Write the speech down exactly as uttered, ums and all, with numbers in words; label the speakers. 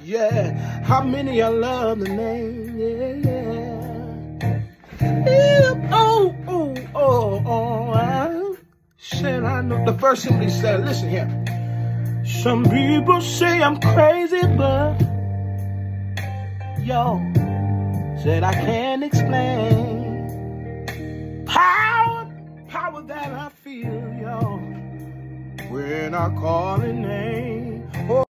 Speaker 1: Yeah, how many I love the name? Yeah, yeah. Yeah. Oh, oh, oh, oh. I said I know. The first simply said, listen here. Some people say I'm crazy, but yo, said I can't explain power, power that I feel, yo, when I call a name.